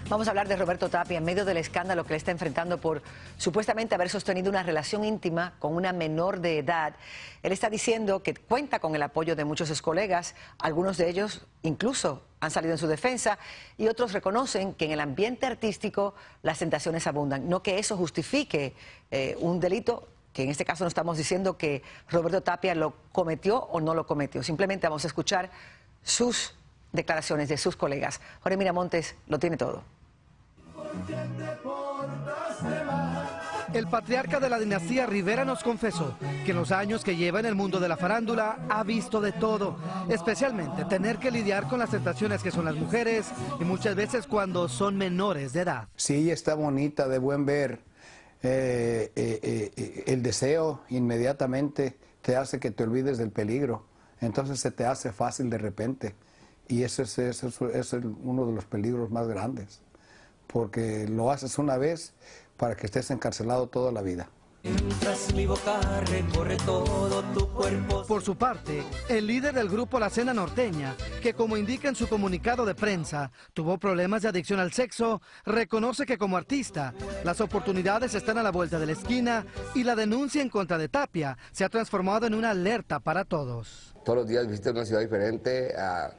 Vamos a hablar de Roberto Tapia en medio del escándalo que le está enfrentando por supuestamente haber sostenido una relación íntima con una menor de edad. Él está diciendo que cuenta con el apoyo de muchos de sus colegas, algunos de ellos incluso han salido en su defensa y otros reconocen que en el ambiente artístico las tentaciones abundan. No que eso justifique un delito, que en este caso no estamos diciendo que Roberto Tapia lo cometió o no lo cometió. Simplemente vamos a escuchar sus declaraciones de sus colegas. Jorge Miramontes lo tiene todo. El patriarca de la dinastía Rivera nos confesó que en los años que lleva en el mundo de la farándula ha visto de todo, especialmente tener que lidiar con las tentaciones que son las mujeres y muchas veces cuando son menores de edad. Si ella está bonita, de buen ver, el deseo inmediatamente te hace que te olvides del peligro, entonces se te hace fácil de repente y ese es uno de los peligros más grandes, porque lo haces una vez para que estés encarcelado toda la vida. Mi boca recorre todo tu cuerpo. Por su parte, el líder del grupo La Cena Norteña, que como indica en su comunicado de prensa, tuvo problemas de adicción al sexo, reconoce que como artista, las oportunidades están a la vuelta de la esquina y la denuncia en contra de Tapia se ha transformado en una alerta para todos. Todos los días visitas una ciudad diferente,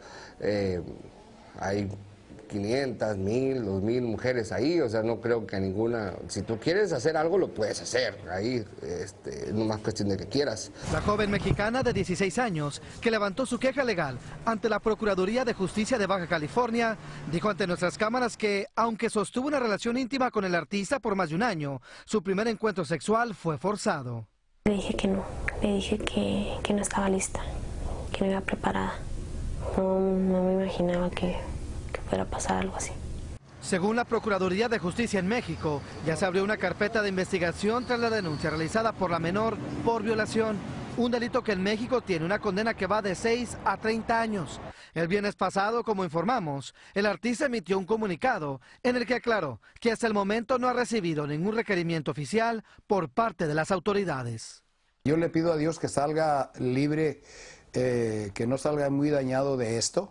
hay 500, 1000, 2000 mujeres ahí, o sea, no creo que a ninguna, si tú quieres hacer algo lo puedes hacer, ahí es nomás cuestión de que quieras. La joven mexicana de 16 años, que levantó su queja legal ante la Procuraduría de Justicia de Baja California, dijo ante nuestras cámaras que, aunque sostuvo una relación íntima con el artista por más de un año, su primer encuentro sexual fue forzado. Le dije que no, le dije que no estaba lista, que no iba preparada, no me imaginaba que fuera a pasar algo así. Según la Procuraduría de Justicia en México, ya se abrió una carpeta de investigación tras la denuncia realizada por la menor por violación, un delito que en México tiene una condena que va de 6 a 30 años. El viernes pasado, como informamos, el artista emitió un comunicado en el que aclaró que hasta el momento no ha recibido ningún requerimiento oficial por parte de las autoridades. Yo le pido a Dios que salga libre, que no salga muy dañado de esto.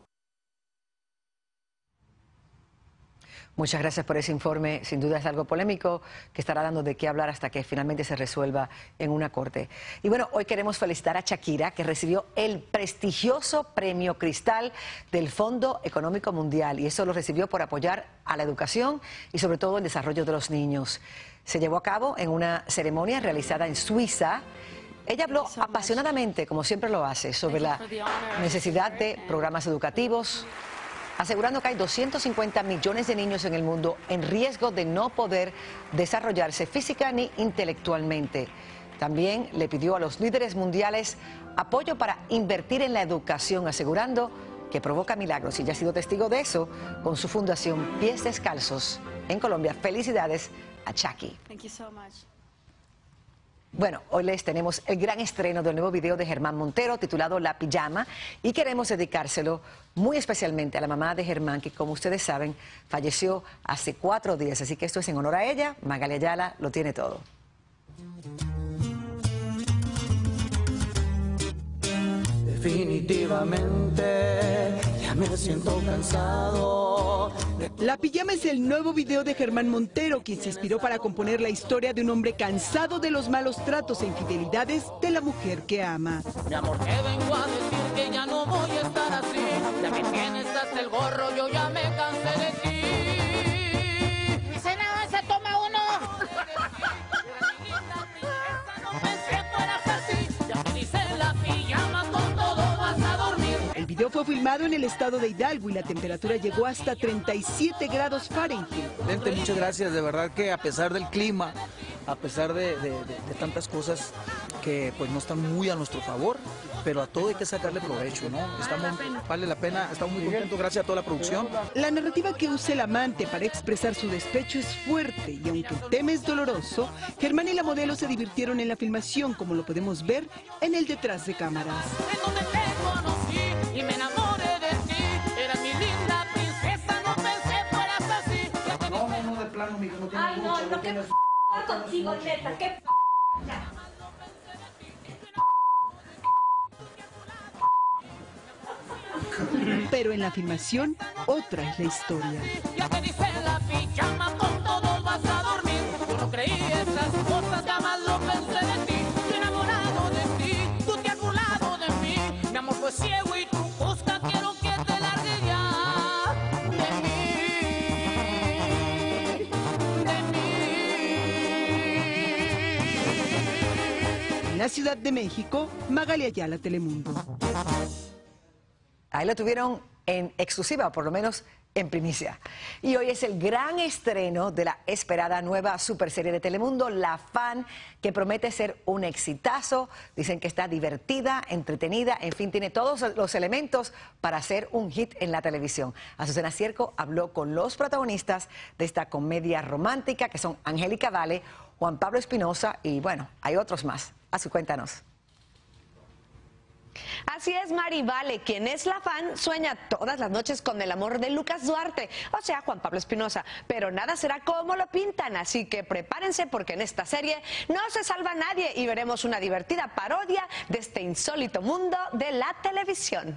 Muchas gracias por ese informe. Sin duda es algo polémico que estará dando de qué hablar hasta que finalmente se resuelva en una corte. Y bueno, hoy queremos felicitar a Shakira, que recibió el prestigioso Premio Cristal del Fondo Económico Mundial. Y eso lo recibió por apoyar a la educación y sobre todo el desarrollo de los niños. Se llevó a cabo en una ceremonia realizada en Suiza. Ella habló apasionadamente, como siempre lo hace, sobre la necesidad de programas educativos, asegurando que hay 250 millones de niños en el mundo en riesgo de no poder desarrollarse física ni intelectualmente. También le pidió a los líderes mundiales apoyo para invertir en la educación, asegurando que provoca milagros. Y ya ha sido testigo de eso con su fundación Pies Descalzos en Colombia. Felicidades a Shaki. Bueno, hoy les tenemos el gran estreno del nuevo video de Germán Montero titulado La Pijama y queremos dedicárselo muy especialmente a la mamá de Germán, que como ustedes saben falleció hace 4 días, así que esto es en honor a ella. Magalia Ayala lo tiene todo. Definitivamente ya me siento cansado. La Pijama es el nuevo video de Germán Montero, quien se inspiró para componer la historia de un hombre cansado de los malos tratos e infidelidades de la mujer que ama. Mi amor, te vengo a decir que ya no voy a estar así. Ya me tienes hasta el gorro, yo ya me cansé de ti. Cena, se toma uno. El video fue filmado en el estado de Hidalgo y la temperatura llegó hasta 37 grados Fahrenheit. Muchas gracias, de verdad que a pesar del clima, a pesar de tantas cosas que pues no están muy a nuestro favor, pero a todo hay que sacarle provecho, ¿no? Vale la pena, estamos muy contentos, gracias a toda la producción. La narrativa que usa el amante para expresar su despecho es fuerte y aunque el tema es doloroso, Germán y la modelo se divirtieron en la filmación, como lo podemos ver en el detrás de cámaras. Y me enamoré de ti, eras mi linda princesa, no pensé fueras así. No, de plano, mijo, no tiene Ay, no, mucho, lo que tienes... contigo, neta, qué Pero en la filmación, otra es la historia. Ya te dice la la Ciudad de México, Magali Ayala, Telemundo. Ahí lo tuvieron en exclusiva, o por lo menos en primicia. Y hoy es el gran estreno de la esperada nueva superserie de Telemundo, La Fan, que promete ser un exitazo. Dicen que está divertida, entretenida, en fin, tiene todos los elementos para ser un hit en la televisión. Azucena Cierco habló con los protagonistas de esta comedia romántica, que son Angélica Vale, Juan Pablo Espinosa y, bueno, hay otros más. Azu, cuéntanos. Así es, Mari Vale, quien es la fan, sueña todas las noches con el amor de Lucas Duarte, o sea, Juan Pablo Espinosa, pero nada será como lo pintan, así que prepárense porque en esta serie no se salva nadie y veremos una divertida parodia de este insólito mundo de la televisión.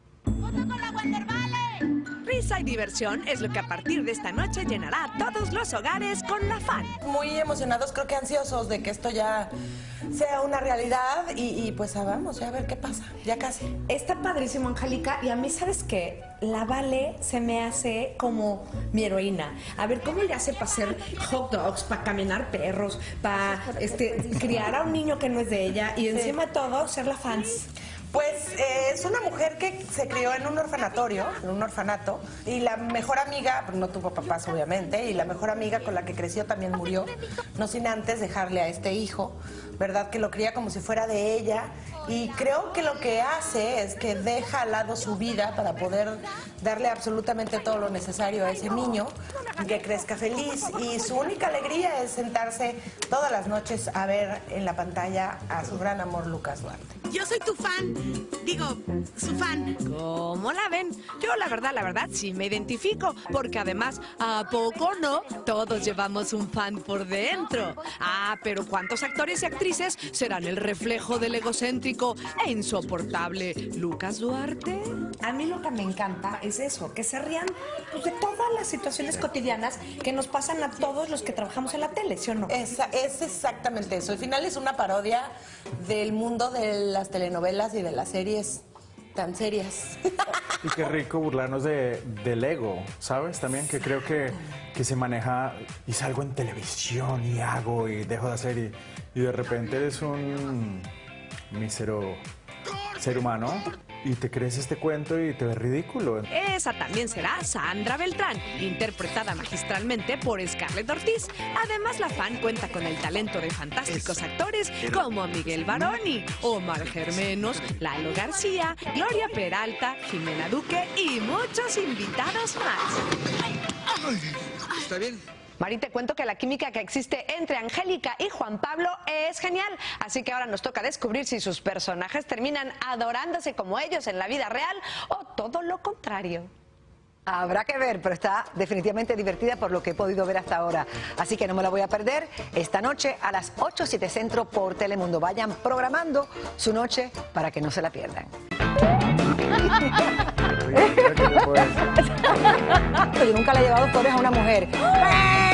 Risa y diversión es lo que a partir de esta noche llenará a todos los hogares con La Fan. Muy emocionados, creo que ansiosos de que esto ya sea una realidad y pues vamos, a ver qué pasa, ya casi. Está padrísimo, Angélica, y a mí, ¿sabes qué? La Vale se me hace como mi heroína. A ver, ¿cómo le hace para hacer hot dogs, para caminar perros, para criar a un niño que no es de ella y encima de todo ser la fans? Pues es una mujer que se crió en un orfanatorio, en un orfanato, y la mejor amiga, no tuvo papás obviamente, y la mejor amiga con la que creció también murió, no sin antes dejarle a este hijo, ¿verdad? Que lo cría como si fuera de ella, y creo que lo que hace es que deja al lado su vida para poder darle absolutamente todo lo necesario a ese niño, que crezca feliz, y su única alegría es sentarse todas las noches a ver en la pantalla a su gran amor Lucas Duarte. Yo soy tu fan, digo, su fan. ¿Cómo la ven? Yo la verdad, sí me identifico, porque además, ¿a poco no? Todos llevamos un fan por dentro. Ah, pero ¿cuántos actores y actrices serán el reflejo del egocéntrico e insoportable Lucas Duarte? A mí lo que me encanta es eso, que se rían pues, de todas las situaciones cotidianas que nos pasan a todos los que trabajamos en la tele, ¿sí o no? Es exactamente eso. Al final es una parodia del mundo de las telenovelas y de las series tan serias. Y qué rico burlarnos del ego, ¿sabes? También que creo que se maneja y salgo en televisión y hago y dejo de hacer y de repente eres un mísero ser humano y te crees este cuento y te ves ridículo. Esa también será Sandra Beltrán, interpretada magistralmente por Scarlett Ortiz. Además, La Fan cuenta con el talento de fantásticos actores como Miguel Baroni, Omar Germenos, Lalo García, Gloria Peralta, Jimena Duque y muchos invitados más. ¿Está bien? Mari, te cuento que la química que existe entre Angélica y Juan Pablo es genial, así que ahora nos toca descubrir si sus personajes terminan adorándose como ellos en la vida real o todo lo contrario. Habrá que ver, pero está definitivamente divertida por lo que he podido ver hasta ahora. Así que no me la voy a perder esta noche a las 8, 7 centro por Telemundo. Vayan programando su noche para que no se la pierdan. Yo nunca le he llevado flores a una mujer.